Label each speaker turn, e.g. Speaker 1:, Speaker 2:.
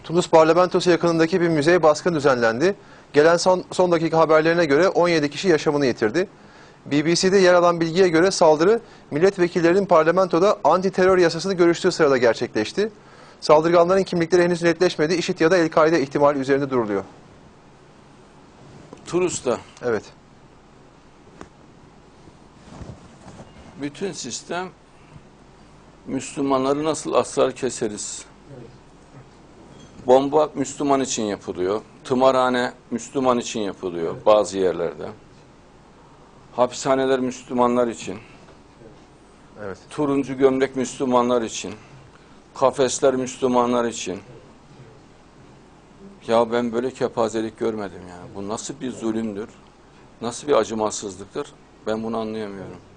Speaker 1: Tunus parlamentosu yakınındaki bir müzeye baskın düzenlendi. Gelen son dakika haberlerine göre 17 kişi yaşamını yitirdi. BBC'de yer alan bilgiye göre saldırı milletvekillerinin parlamentoda anti-terör yasasını görüştüğü sırada gerçekleşti. Saldırganların kimlikleri henüz netleşmedi. IŞİD ya da El-Kaide ihtimali üzerinde duruluyor.
Speaker 2: Tunus'ta.
Speaker 1: Evet.
Speaker 2: Bütün sistem Müslümanları nasıl asrar keseriz? Bomba Müslüman için yapılıyor. Tımarhane Müslüman için yapılıyor bazı yerlerde. Hapishaneler Müslümanlar için.
Speaker 1: Evet.
Speaker 2: Turuncu gömlek Müslümanlar için. Kafesler Müslümanlar için. Ya ben böyle kepazelik görmedim yani. Bu nasıl bir zulümdür? Nasıl bir acımasızlıktır? Ben bunu anlayamıyorum.